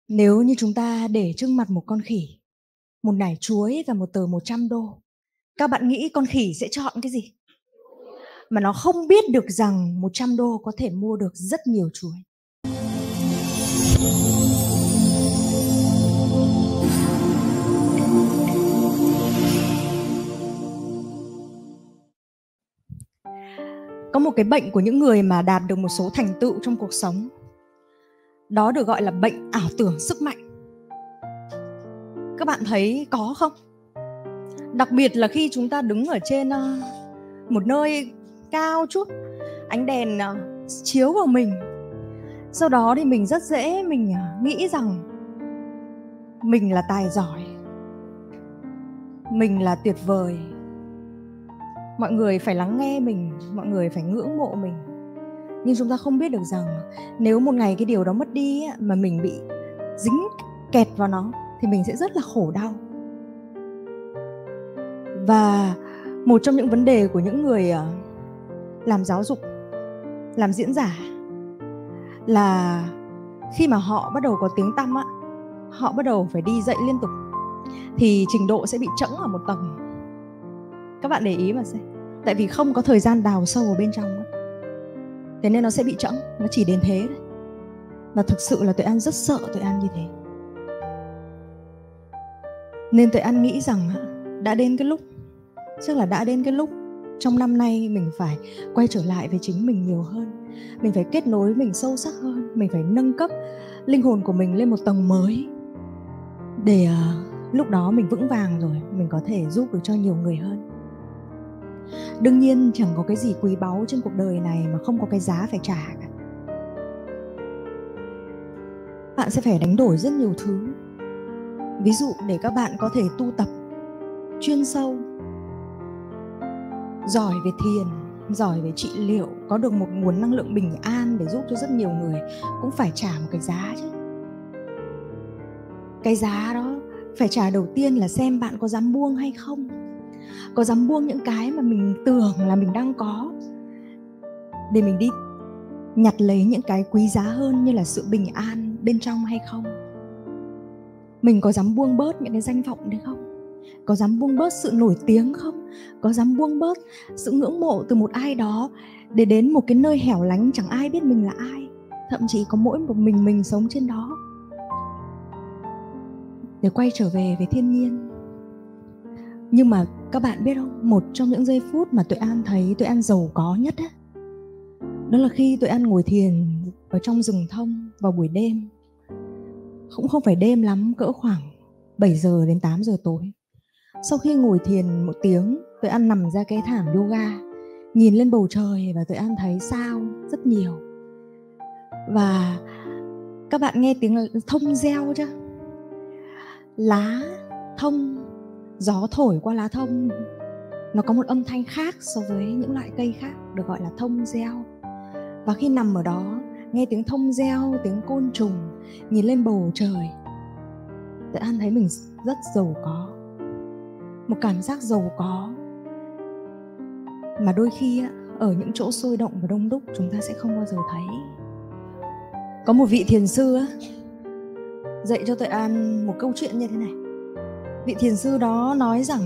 Nếu như chúng ta để trước mặt một con khỉ, một nải chuối và một tờ 100 đô, các bạn nghĩ con khỉ sẽ chọn cái gì? Mà nó không biết được rằng 100 đô có thể mua được rất nhiều chuối. Có một cái bệnh của những người mà đạt được một số thành tựu trong cuộc sống. Đó được gọi là bệnh ảo tưởng sức mạnh. Các bạn thấy có không? Đặc biệt là khi chúng ta đứng ở trên một nơi cao chút, ánh đèn chiếu vào mình. Sau đó thì mình rất dễ mình nghĩ rằng mình là tài giỏi, mình là tuyệt vời, mọi người phải lắng nghe mình, mọi người phải ngưỡng mộ mình. Nhưng chúng ta không biết được rằng nếu một ngày cái điều đó mất đi mà mình bị dính kẹt vào nó thì mình sẽ rất là khổ đau. Và một trong những vấn đề của những người làm giáo dục, làm diễn giả là khi mà họ bắt đầu có tiếng tăm họ bắt đầu phải đi dạy liên tục thì trình độ sẽ bị chững ở một tầng. Các bạn để ý mà xem, tại vì không có thời gian đào sâu ở bên trong thế nên nó sẽ bị chững, nó chỉ đến thế thôi. Và thực sự là Tuệ An rất sợ Tuệ An như thế. Nên Tuệ An nghĩ rằng đã đến cái lúc trong năm nay mình phải quay trở lại với chính mình nhiều hơn. Mình phải kết nối mình sâu sắc hơn. Mình phải nâng cấp linh hồn của mình lên một tầng mới. Để lúc đó mình vững vàng rồi, mình có thể giúp được cho nhiều người hơn. Đương nhiên chẳng có cái gì quý báu trên cuộc đời này mà không có cái giá phải trả cả. Bạn sẽ phải đánh đổi rất nhiều thứ. Ví dụ để các bạn có thể tu tập chuyên sâu, giỏi về thiền, giỏi về trị liệu, có được một nguồn năng lượng bình an để giúp cho rất nhiều người, cũng phải trả một cái giá chứ. Cái giá đó phải trả đầu tiên là xem bạn có dám buông hay không. Có dám buông những cái mà mình tưởng là mình đang có để mình đi nhặt lấy những cái quý giá hơn như là sự bình an bên trong hay không. Mình có dám buông bớt những cái danh vọng đấy không? Có dám buông bớt sự nổi tiếng không? Có dám buông bớt sự ngưỡng mộ từ một ai đó để đến một cái nơi hẻo lánh chẳng ai biết mình là ai, thậm chí có mỗi một mình sống trên đó, để quay trở về với thiên nhiên. Nhưng mà các bạn biết không, một trong những giây phút mà Tuệ An thấy Tuệ An giàu có nhất đó là khi Tuệ An ngồi thiền ở trong rừng thông vào buổi đêm. Cũng không phải đêm lắm, cỡ khoảng 7 giờ đến 8 giờ tối. Sau khi ngồi thiền một tiếng, Tuệ An nằm ra cái thảm yoga, nhìn lên bầu trời và Tuệ An thấy sao rất nhiều. Và các bạn nghe tiếng thông reo chưa? Lá thông, gió thổi qua lá thông, nó có một âm thanh khác so với những loại cây khác, được gọi là thông reo. Và khi nằm ở đó, nghe tiếng thông reo, tiếng côn trùng, nhìn lên bầu trời, Tuệ An thấy mình rất giàu có. Một cảm giác giàu có mà đôi khi ở những chỗ sôi động và đông đúc chúng ta sẽ không bao giờ thấy. Có một vị thiền sư dạy cho Tuệ An một câu chuyện như thế này. Vị thiền sư đó nói rằng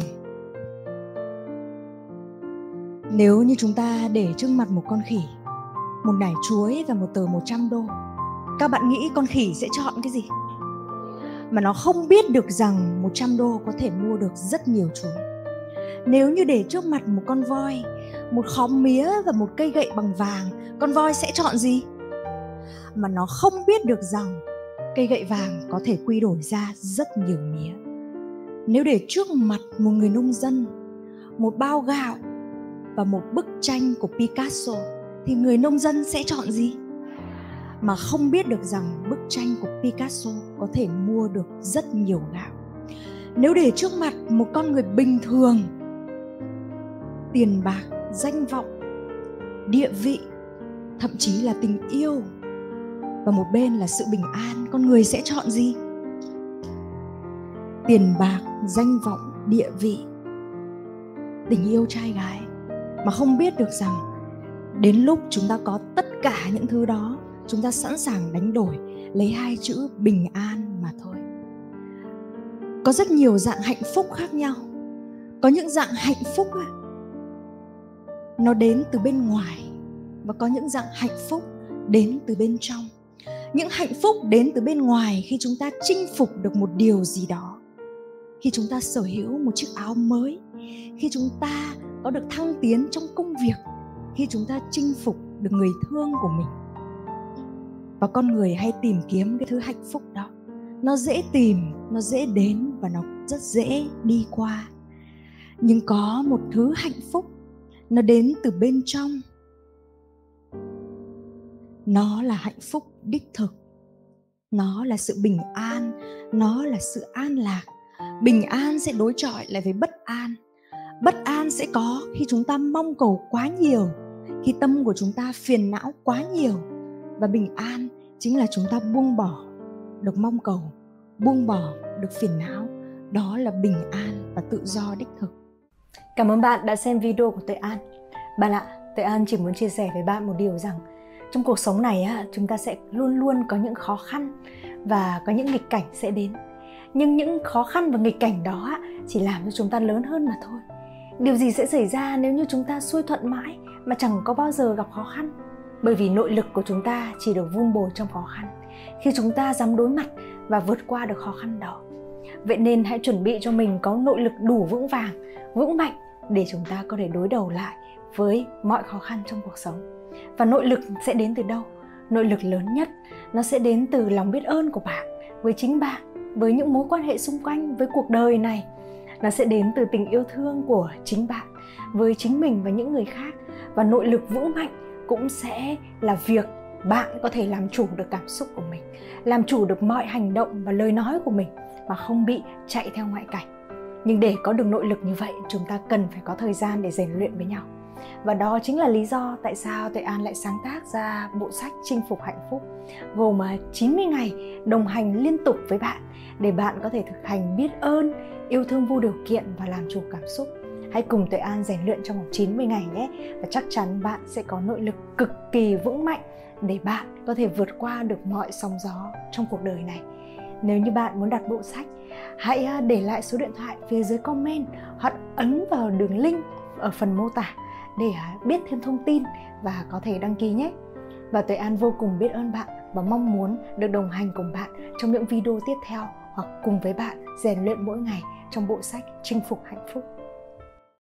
nếu như chúng ta để trước mặt một con khỉ, một nải chuối và một tờ 100 đô, các bạn nghĩ con khỉ sẽ chọn cái gì? Mà nó không biết được rằng 100 đô có thể mua được rất nhiều chuối. Nếu như để trước mặt một con voi, một khóm mía và một cây gậy bằng vàng, con voi sẽ chọn gì? Mà nó không biết được rằng cây gậy vàng có thể quy đổi ra rất nhiều mía. Nếu để trước mặt một người nông dân, một bao gạo và một bức tranh của Picasso, thì người nông dân sẽ chọn gì? Mà không biết được rằng bức tranh của Picasso có thể mua được rất nhiều gạo. Nếu để trước mặt một con người bình thường, tiền bạc, danh vọng, địa vị, thậm chí là tình yêu, và một bên là sự bình an, con người sẽ chọn gì? Tiền bạc, danh vọng, địa vị, tình yêu trai gái, mà không biết được rằng đến lúc chúng ta có tất cả những thứ đó, chúng ta sẵn sàng đánh đổi lấy 2 chữ bình an mà thôi. Có rất nhiều dạng hạnh phúc khác nhau. Có những dạng hạnh phúc nó đến từ bên ngoài, và có những dạng hạnh phúc đến từ bên trong. Những hạnh phúc đến từ bên ngoài khi chúng ta chinh phục được một điều gì đó, khi chúng ta sở hữu một chiếc áo mới, khi chúng ta có được thăng tiến trong công việc, khi chúng ta chinh phục được người thương của mình. Và con người hay tìm kiếm cái thứ hạnh phúc đó. Nó dễ tìm, nó dễ đến và nó rất dễ đi qua. Nhưng có một thứ hạnh phúc, nó đến từ bên trong. Nó là hạnh phúc đích thực. Nó là sự bình an, nó là sự an lạc. Bình an sẽ đối chọi lại với bất an. Bất an sẽ có khi chúng ta mong cầu quá nhiều, khi tâm của chúng ta phiền não quá nhiều. Và bình an chính là chúng ta buông bỏ được mong cầu, buông bỏ được phiền não. Đó là bình an và tự do đích thực. Cảm ơn bạn đã xem video của Tuệ An. Bạn ạ, Tuệ An chỉ muốn chia sẻ với bạn một điều rằng trong cuộc sống này chúng ta sẽ luôn luôn có những khó khăn và có những nghịch cảnh sẽ đến. Nhưng những khó khăn và nghịch cảnh đó chỉ làm cho chúng ta lớn hơn mà thôi. Điều gì sẽ xảy ra nếu như chúng ta xuôi thuận mãi mà chẳng có bao giờ gặp khó khăn? Bởi vì nội lực của chúng ta chỉ được vun bồi trong khó khăn, khi chúng ta dám đối mặt và vượt qua được khó khăn đó. Vậy nên hãy chuẩn bị cho mình có nội lực đủ vững vàng, vững mạnh để chúng ta có thể đối đầu lại với mọi khó khăn trong cuộc sống. Và nội lực sẽ đến từ đâu? Nội lực lớn nhất nó sẽ đến từ lòng biết ơn của bạn với chính bạn, với những mối quan hệ xung quanh, với cuộc đời này. Nó sẽ đến từ tình yêu thương của chính bạn với chính mình và những người khác. Và nội lực vững mạnh cũng sẽ là việc bạn có thể làm chủ được cảm xúc của mình, làm chủ được mọi hành động và lời nói của mình mà không bị chạy theo ngoại cảnh. Nhưng để có được nội lực như vậy, chúng ta cần phải có thời gian để rèn luyện với nhau. Và đó chính là lý do tại sao Tuệ An lại sáng tác ra bộ sách Chinh phục hạnh phúc, gồm 90 ngày đồng hành liên tục với bạn để bạn có thể thực hành biết ơn, yêu thương vô điều kiện và làm chủ cảm xúc. Hãy cùng Tuệ An rèn luyện trong vòng 90 ngày nhé. Và chắc chắn bạn sẽ có nội lực cực kỳ vững mạnh để bạn có thể vượt qua được mọi sóng gió trong cuộc đời này. Nếu như bạn muốn đặt bộ sách, hãy để lại số điện thoại phía dưới comment hoặc ấn vào đường link ở phần mô tả để biết thêm thông tin và có thể đăng ký nhé. Và Tuệ An vô cùng biết ơn bạn và mong muốn được đồng hành cùng bạn trong những video tiếp theo, hoặc cùng với bạn rèn luyện mỗi ngày trong bộ sách Chinh phục hạnh phúc.